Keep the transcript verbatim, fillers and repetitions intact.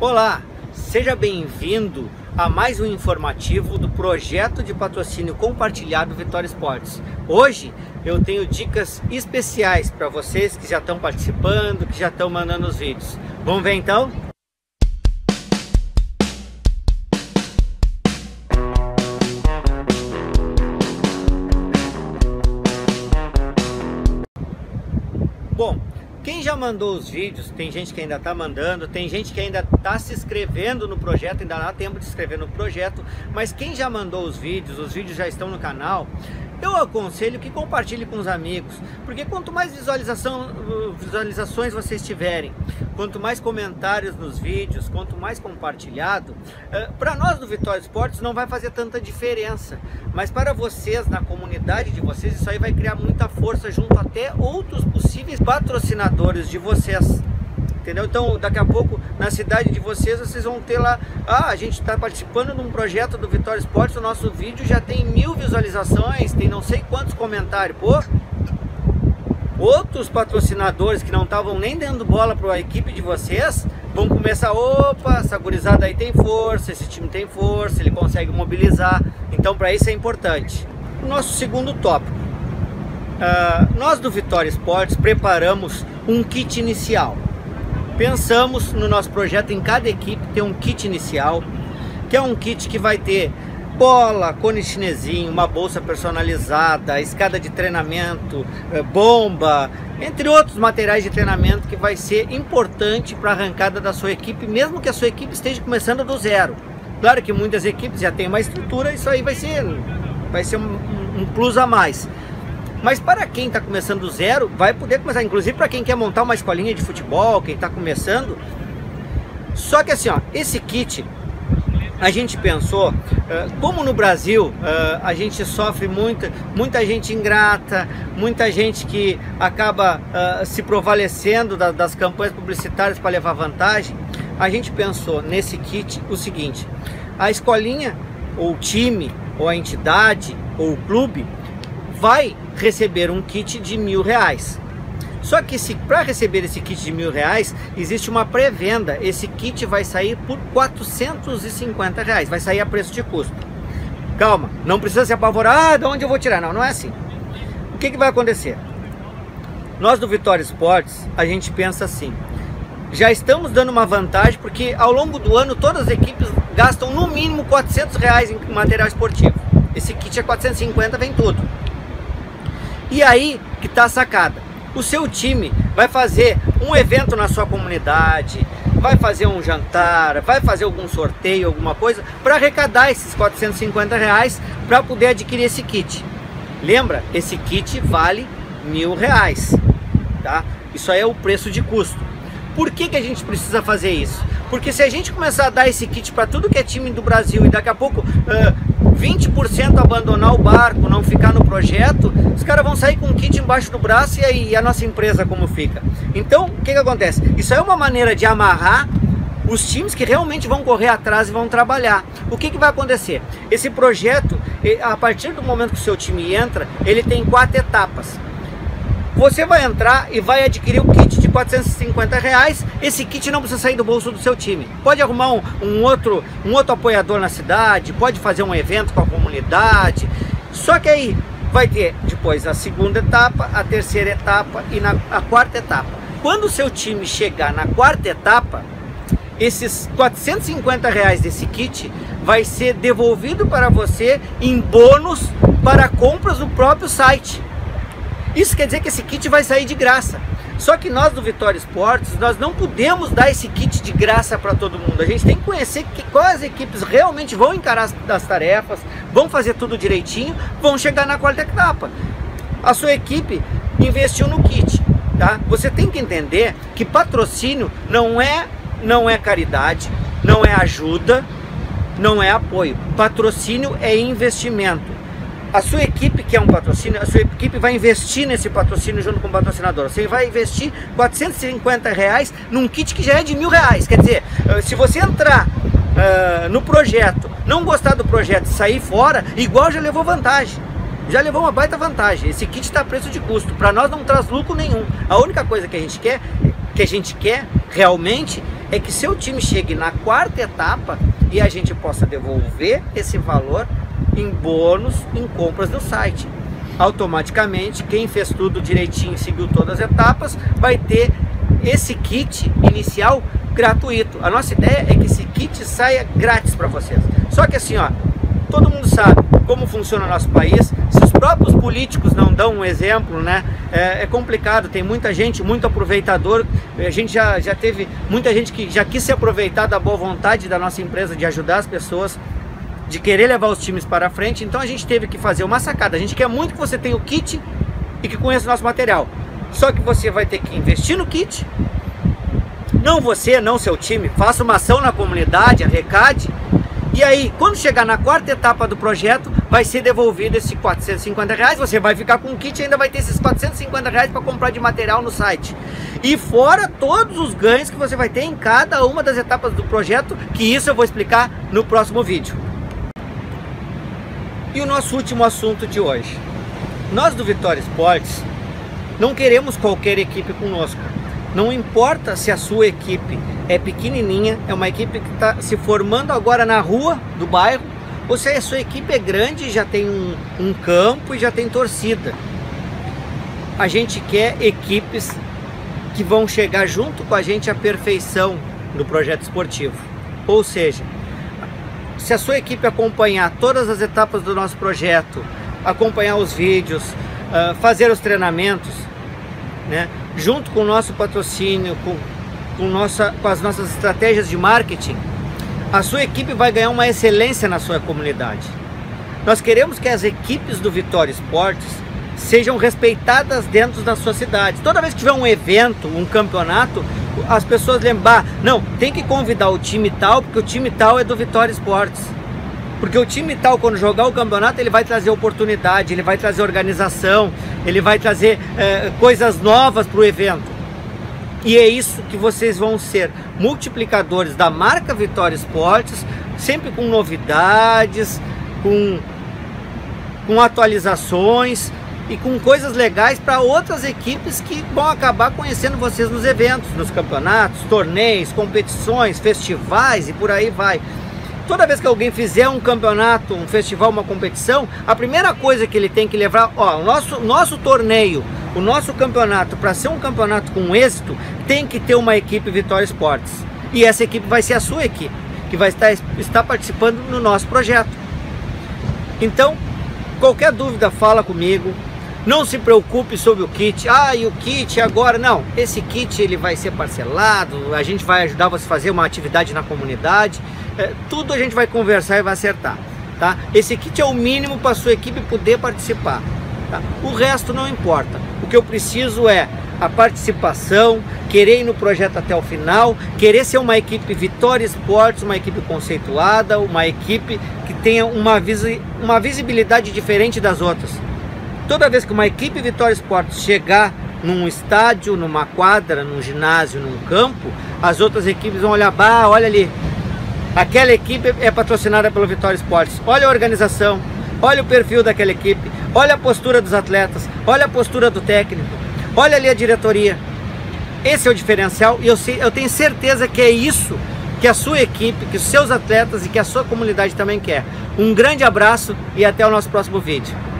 Olá, seja bem-vindo a mais um informativo do projeto de patrocínio compartilhado Vitória Esportes. Hoje eu tenho dicas especiais para vocês que já estão participando, que já estão mandando os vídeos. Vamos ver então? Bom, quem já mandou os vídeos, tem gente que ainda está mandando, tem gente que ainda está se inscrevendo no projeto, ainda dá tempo de se inscrever no projeto, mas quem já mandou os vídeos, os vídeos já estão no canal, eu aconselho que compartilhe com os amigos, porque quanto mais visualização, visualizações vocês tiverem, quanto mais comentários nos vídeos, quanto mais compartilhado, para nós do Vitória Esportes não vai fazer tanta diferença, mas para vocês, na comunidade de vocês, isso aí vai criar muita força junto até outros possíveis patrocinadores de vocês. Entendeu? Então, daqui a pouco, na cidade de vocês, vocês vão ter lá, ah, a gente está participando de um projeto do Vitória Esportes, o nosso vídeo já tem mil visualizações, tem não sei quantos comentários, pô. Outros patrocinadores que não estavam nem dando bola para a equipe de vocês, vão começar, opa, essa gurizada aí tem força, esse time tem força, ele consegue mobilizar, então para isso é importante. O nosso segundo tópico, uh, nós do Vitória Esportes preparamos um kit inicial. Pensamos no nosso projeto em cada equipe ter um kit inicial, que é um kit que vai ter bola, cone chinesinho, uma bolsa personalizada, escada de treinamento, bomba, entre outros materiais de treinamento que vai ser importante para a arrancada da sua equipe, mesmo que a sua equipe esteja começando do zero. Claro que muitas equipes já têm uma estrutura, isso aí vai ser, vai ser um, um plus a mais. Mas para quem está começando do zero, vai poder começar, inclusive para quem quer montar uma escolinha de futebol, quem está começando. Só que assim, ó, esse kit, a gente pensou, como no Brasil a gente sofre muita, muita gente ingrata, muita gente que acaba se provalecendo das campanhas publicitárias para levar vantagem, a gente pensou nesse kit o seguinte: a escolinha, ou o time, ou a entidade, ou o clube, vai receber um kit de mil reais. Só que para receber esse kit de mil reais, existe uma pré-venda. Esse kit vai sair por quatrocentos e cinquenta reais, vai sair a preço de custo. Calma, não precisa se apavorar, ah, de onde eu vou tirar? Não, não é assim. O que, que vai acontecer? Nós do Vitória Esportes, a gente pensa assim, já estamos dando uma vantagem, porque ao longo do ano todas as equipes gastam no mínimo quatrocentos reais em material esportivo. Esse kit é quatrocentos e cinquenta, vem tudo. E aí que tá a sacada. O seu time vai fazer um evento na sua comunidade, vai fazer um jantar, vai fazer algum sorteio, alguma coisa, para arrecadar esses quatrocentos e cinquenta reais para poder adquirir esse kit. Lembra? Esse kit vale mil reais, tá? Isso aí é o preço de custo. Por que que a gente precisa fazer isso? Porque se a gente começar a dar esse kit para tudo que é time do Brasil e daqui a pouco uh, vinte por cento abandonar o barco, não ficar no projeto, os caras vão sair com um kit embaixo do braço e aí a nossa empresa como fica? Então, o que que acontece? Isso é uma maneira de amarrar os times que realmente vão correr atrás e vão trabalhar. O que que vai acontecer? Esse projeto, a partir do momento que o seu time entra, ele tem quatro etapas. Você vai entrar e vai adquirir o kit de quatrocentos e cinquenta reais. Esse kit não precisa sair do bolso do seu time. Pode arrumar um, um, outro, um outro apoiador na cidade, pode fazer um evento com a comunidade. Só que aí vai ter depois a segunda etapa, a terceira etapa e na, a quarta etapa. Quando o seu time chegar na quarta etapa, esses quatrocentos e cinquenta reais desse kit vai ser devolvido para você em bônus para compras do próprio site. Isso quer dizer que esse kit vai sair de graça. Só que nós do Vitória Esportes, nós não podemos dar esse kit de graça para todo mundo. A gente tem que conhecer que, quais equipes realmente vão encarar as, as tarefas, vão fazer tudo direitinho, vão chegar na quarta etapa. A sua equipe investiu no kit, tá? Você tem que entender que patrocínio não é, não é caridade, não é ajuda, não é apoio. Patrocínio é investimento. A sua equipe que é um patrocínio, a sua equipe vai investir nesse patrocínio junto com o patrocinador. Você vai investir quatrocentos e cinquenta reais num kit que já é de mil reais. Quer dizer, se você entrar uh, no projeto, não gostar do projeto e sair fora, igual já levou vantagem. Já levou uma baita vantagem. Esse kit está a preço de custo. Para nós não traz lucro nenhum. A única coisa que a gente quer, que a gente quer realmente é que seu time chegue na quarta etapa e a gente possa devolver esse valor em bônus, em compras do site. Automaticamente, quem fez tudo direitinho, seguiu todas as etapas, vai ter esse kit inicial gratuito. A nossa ideia é que esse kit saia grátis para vocês. Só que assim, ó, todo mundo sabe como funciona o nosso país. Se os próprios políticos não dão um exemplo, né, é, é complicado. Tem muita gente, muito aproveitador. A gente já, já teve muita gente que já quis se aproveitar da boa vontade da nossa empresa de ajudar as pessoas, de querer levar os times para frente. Então a gente teve que fazer uma sacada. A gente quer muito que você tenha o kit e que conheça o nosso material. Só que você vai ter que investir no kit. Não você, não seu time. Faça uma ação na comunidade, arrecade. E aí, quando chegar na quarta etapa do projeto, vai ser devolvido esses quatrocentos e cinquenta reais. Você vai ficar com o kit e ainda vai ter esses quatrocentos e cinquenta reais para comprar de material no site. E fora todos os ganhos que você vai ter em cada uma das etapas do projeto, que isso eu vou explicar no próximo vídeo. E o nosso último assunto de hoje. Nós do Vitória Esportes não queremos qualquer equipe conosco. Não importa se a sua equipe é pequenininha, é uma equipe que está se formando agora na rua do bairro, ou se a sua equipe é grande, já tem um, um campo e já tem torcida. A gente quer equipes que vão chegar junto com a gente à perfeição do projeto esportivo. Ou seja, se a sua equipe acompanhar todas as etapas do nosso projeto, acompanhar os vídeos, uh, fazer os treinamentos, né, junto com o nosso patrocínio, com, com, nossa, com as nossas estratégias de marketing, a sua equipe vai ganhar uma excelência na sua comunidade. Nós queremos que as equipes do Vitória Esportes sejam respeitadas dentro da sua cidade. Toda vez que tiver um evento, um campeonato, as pessoas lembrar, não, tem que convidar o time tal, porque o time tal é do Vitória Esportes. Porque o time tal, quando jogar o campeonato, ele vai trazer oportunidade, ele vai trazer organização, ele vai trazer é, coisas novas para o evento. E é isso que vocês vão ser, multiplicadores da marca Vitória Esportes, sempre com novidades, com, com atualizações e com coisas legais para outras equipes que vão acabar conhecendo vocês nos eventos, nos campeonatos, torneios, competições, festivais e por aí vai. Toda vez que alguém fizer um campeonato, um festival, uma competição, a primeira coisa que ele tem que levar, ó, o nosso, nosso torneio, o nosso campeonato, para ser um campeonato com êxito, tem que ter uma equipe Vitória Esportes. E essa equipe vai ser a sua equipe, que vai estar, estar participando no nosso projeto. Então, qualquer dúvida, fala comigo. Não se preocupe sobre o kit. Ah, e o kit agora? Não, esse kit ele vai ser parcelado, a gente vai ajudar você a fazer uma atividade na comunidade. É, tudo a gente vai conversar e vai acertar, tá? Esse kit é o mínimo para a sua equipe poder participar, tá? O resto não importa. O que eu preciso é a participação, querer ir no projeto até o final, querer ser uma equipe Vitória Esportes, uma equipe conceituada, uma equipe que tenha uma, visi uma visibilidade diferente das outras. Toda vez que uma equipe Vitória Esportes chegar num estádio, numa quadra, num ginásio, num campo, as outras equipes vão olhar, bah, olha ali, aquela equipe é patrocinada pelo Vitória Esportes, olha a organização, olha o perfil daquela equipe, olha a postura dos atletas, olha a postura do técnico, olha ali a diretoria. Esse é o diferencial e eu, sei, eu tenho certeza que é isso que a sua equipe, que os seus atletas e que a sua comunidade também quer. Um grande abraço e até o nosso próximo vídeo.